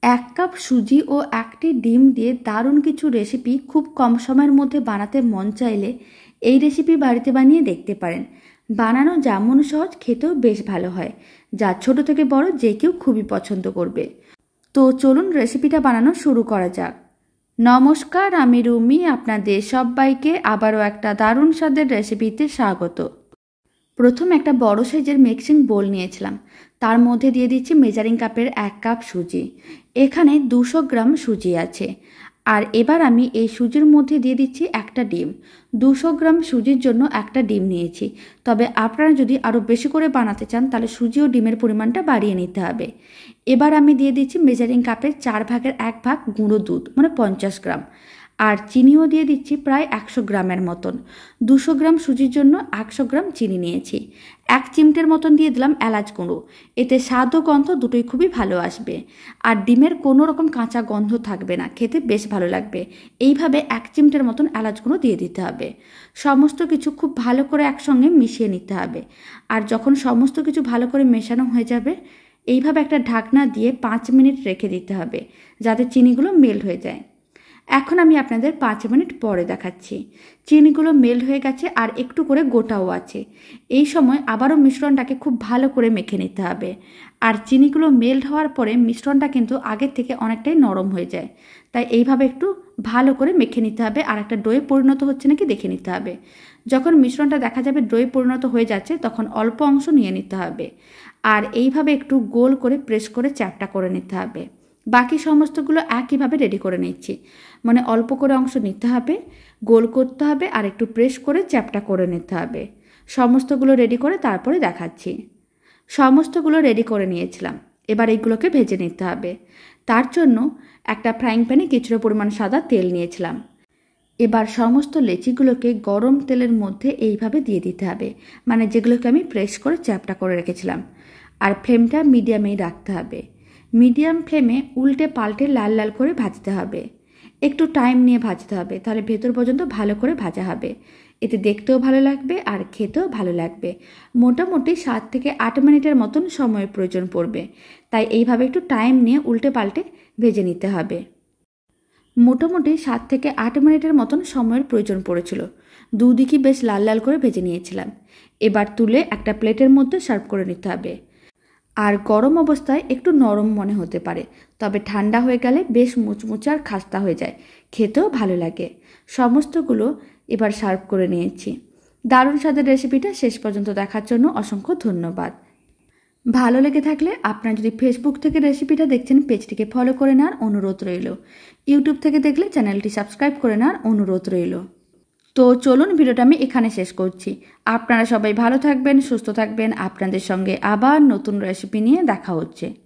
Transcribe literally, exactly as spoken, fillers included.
এক কাপ সুজি ও একটি ডিম দিয়ে দারুণ কিছু রেসিপি খুব কম সময়ের মধ্যে বানাতে মন চাইলে এই রেসিপি বাড়িতে বানিয়ে দেখতে পারেন। বানানো যেমন সহজ, খেতেও বেশ ভালো হয়, যা ছোট থেকে বড় যে কেউ খুবই পছন্দ করবে। তো চলুন রেসিপিটা বানানো শুরু করা যাক। নমস্কার, আমি রুমি, আপনাদের সবাইকে আবারও একটা দারুণ স্বাদের রেসিপিতে স্বাগত। প্রথম একটা বড় সাইজের মিক্সিং বোল নিয়েছিলাম, তার মধ্যে দিয়ে দিচ্ছি মেজারিং কাপের এক কাপ সুজি। এখানে দুশো গ্রাম সুজি আছে। আর এবার আমি এই সুজির মধ্যে দিয়ে দিচ্ছি একটা ডিম। দুশো গ্রাম সুজির জন্য একটা ডিম নিয়েছি, তবে আপনারা যদি আরও বেশি করে বানাতে চান তাহলে সুজি ও ডিমের পরিমাণটা বাড়িয়ে নিতে হবে। এবার আমি দিয়ে দিচ্ছি মেজারিং কাপের চার ভাগের এক ভাগ গুঁড়ো দুধ, মানে পঞ্চাশ গ্রাম। আর চিনিও দিয়ে দিচ্ছি প্রায় একশো গ্রামের মতন। দুশো গ্রাম সুজির জন্য একশো গ্রাম চিনি নিয়েছি। এক চিমটের মতন দিয়ে দিলাম এলাচ গুঁড়ো, এতে স্বাদ ও গন্ধ দুটোই খুবই ভালো আসবে। আর ডিমের কোনো রকম কাঁচা গন্ধ থাকবে না, খেতে বেশ ভালো লাগবে। এইভাবে এক চিমটের মতন এলাচ গুঁড়ো দিয়ে দিতে হবে। সমস্ত কিছু খুব ভালো করে একসঙ্গে মিশিয়ে নিতে হবে। আর যখন সমস্ত কিছু ভালো করে মেশানো হয়ে যাবে, এইভাবে একটা ঢাকনা দিয়ে পাঁচ মিনিট রেখে দিতে হবে, যাতে চিনিগুলো মেল্ট হয়ে যায়। এখন আমি আপনাদের পাঁচ মিনিট পরে দেখাচ্ছি। চিনিগুলো মেল্ট হয়ে গেছে আর একটু করে গোটাও আছে। এই সময় আবারও মিশ্রণটাকে খুব ভালো করে মেখে নিতে হবে। আর চিনিগুলো মেল্ট হওয়ার পরে মিশ্রণটা কিন্তু আগের থেকে অনেকটাই নরম হয়ে যায়, তাই এইভাবে একটু ভালো করে মেখে নিতে হবে। আর একটা ডোয়ে পরিণত হচ্ছে নাকি দেখে নিতে হবে। যখন মিশ্রণটা দেখা যাবে ডোয়ে পরিণত হয়ে যাচ্ছে, তখন অল্প অংশ নিয়ে নিতে হবে। আর এইভাবে একটু গোল করে প্রেস করে চ্যাপটা করে নিতে হবে। বাকি সমস্তগুলো একইভাবে রেডি করে নিচ্ছি, মানে অল্প করে অংশ নিতে হবে, গোল করতে হবে আর একটু প্রেস করে চ্যাপটা করে নিতে হবে। সমস্তগুলো রেডি করে তারপরে দেখাচ্ছি। সমস্তগুলো রেডি করে নিয়েছিলাম, এবার এইগুলোকে ভেজে নিতে হবে। তার জন্য একটা ফ্রাইং প্যানে কিছুটা পরিমাণ সাদা তেল নিয়েছিলাম। এবার সমস্ত লেচিগুলোকে গরম তেলের মধ্যে এইভাবে দিয়ে দিতে হবে, মানে যেগুলোকে আমি প্রেস করে চ্যাপটা করে রেখেছিলাম। আর ফ্লেমটা মিডিয়ামেই রাখতে হবে। মিডিয়াম ফ্লেমে উল্টে পাল্টে লাল লাল করে ভাজতে হবে। একটু টাইম নিয়ে ভাজতে হবে, তাহলে ভেতর পর্যন্ত ভালো করে ভাজা হবে। এতে দেখতেও ভালো লাগবে আর খেতেও ভালো লাগবে। মোটামুটি সাত থেকে আট মিনিটের মতন সময়ের প্রয়োজন পড়বে, তাই এইভাবে একটু টাইম নিয়ে উল্টে পাল্টে ভেজে নিতে হবে। মোটামুটি সাত থেকে আট মিনিটের মতন সময়ের প্রয়োজন পড়েছিল। দুদিকই বেশ লাল লাল করে ভেজে নিয়েছিলাম। এবার তুলে একটা প্লেটের মধ্যে সার্ভ করে নিতে হবে। আর গরম অবস্থায় একটু নরম মনে হতে পারে, তবে ঠান্ডা হয়ে গেলে বেশ মুচমুচে আর খাস্তা হয়ে যায়, খেতেও ভালো লাগে। সমস্তগুলো এবার সার্ভ করে নিয়েছি। দারুণ স্বাদের রেসিপিটা শেষ পর্যন্ত দেখার জন্য অসংখ্য ধন্যবাদ। ভালো লেগে থাকলে আপনারা যদি ফেসবুক থেকে রেসিপিটা দেখছেন, পেজটিকে ফলো করে নেওয়ার অনুরোধ রইল। ইউটিউব থেকে দেখলে চ্যানেলটি সাবস্ক্রাইব করে নেওয়ার অনুরোধ রইল। তো চলুন, ভিডিওটা আমি এখানে শেষ করছি। আপনারা সবাই ভালো থাকবেন, সুস্থ থাকবেন। আপনাদের সঙ্গে আবার নতুন রেসিপি নিয়ে দেখা হচ্ছে।